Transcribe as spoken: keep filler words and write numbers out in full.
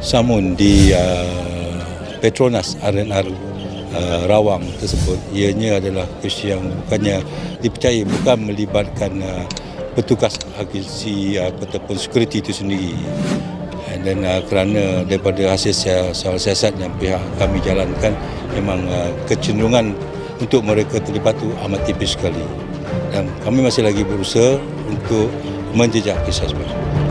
samun di uh, Petronas R and R uh, Rawang tersebut, ianya adalah kes yang bukannya dipercayai, bukan melibatkan uh, petugas agensi uh, ataupun security itu sendiri. Dan uh, kerana daripada hasil soal siasat yang pihak kami jalankan, memang uh, kecenderungan untuk mereka terlibat itu amat tipis sekali. Dan kami masih lagi berusaha untuk menjejak kisah tersebut.